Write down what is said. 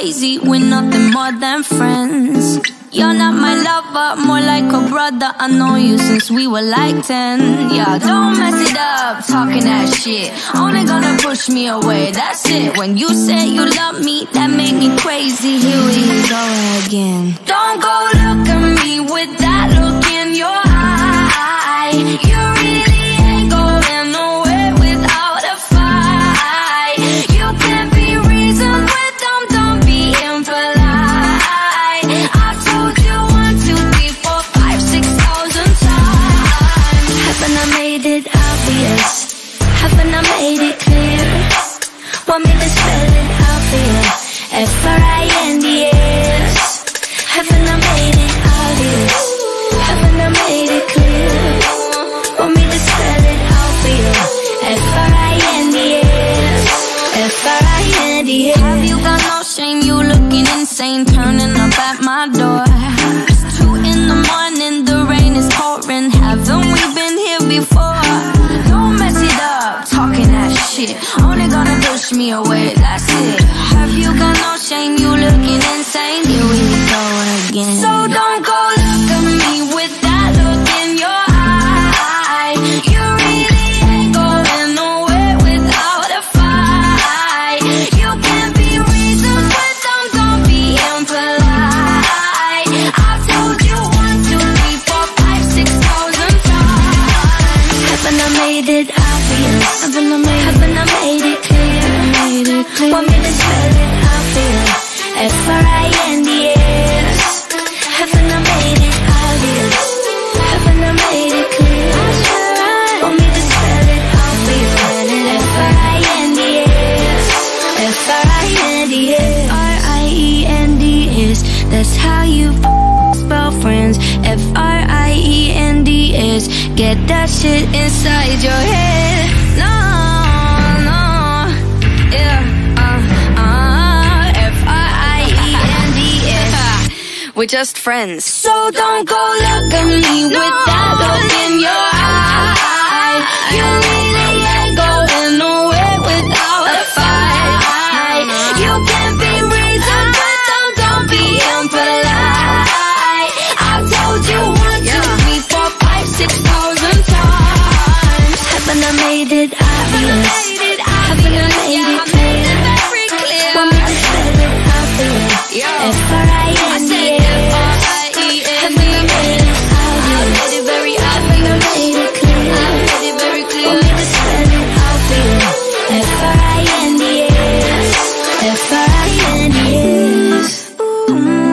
crazy, we're nothing more than friends. You're not my lover, more like a brother. I know you since we were like 10. Yeah, don't mess it up, talking that shit. Only gonna push me away, that's it. When you say you love me, that made me crazy. Here we go again. Don't go look at me with that look in your eye. You really ain't going nowhere without a fight. You can't be reasoned with them, don't be impolite. I've told you 1, 2, 3, 4, 5, 6,000 times. Haven't I made it obvious? Haven't I made it clear? Want me to spell it out for you? F-R-I-N-D-S. Haven't I made it obvious? Haven't I made it clear? Want me to spell it out for you? F-R-I-N-D-S. F-R-I-N-D-S. Have you got no shame? You looking insane, turning up at my door. It's 2 in the morning, the rain is pouring. Haven't we been here before? Don't mess it up, talking that shit. Only gonna push me away, that's it. Have you got no shame? You looking insane. Here we go again. So don't go look at me with that look in your eye. You really ain't going nowhere without a fight. You can't be reasoned with them, don't be impolite. I've told you 1, 2, 3, 4, 5, 6,000 times. Haven't I made it obvious? Haven't I made it clear? Want me to spell it out for you? F-R-I-N-D-S. Haven't I made it obvious? Haven't I made it clear? Want me to spell it out for you? F-R-I-N-D-S. F-R-I-N-D-S. R-I-E-N-D-S. That's how you spell friends. F-R-I-E-N-D-S. Get that shit inside your head. No, no, yeah, F-R-I-E-N-D-S. We're just friends. So don't go look at me with that look in your eye. You really ain't going nowhere without a fight. You can't be reasoned with them, don't be impolite. I've told you 1, 2, 3, 4, 5, 6,000 times. Haven't I made it obvious? Haven't I made it clear? Want me to spell it out for you? F-R-I-N-D-S. Haven't I made it obvious? Haven't I made it clear? Want me to spell it out for you? F-R-I-N-D-S. F-R-I-N-D-S.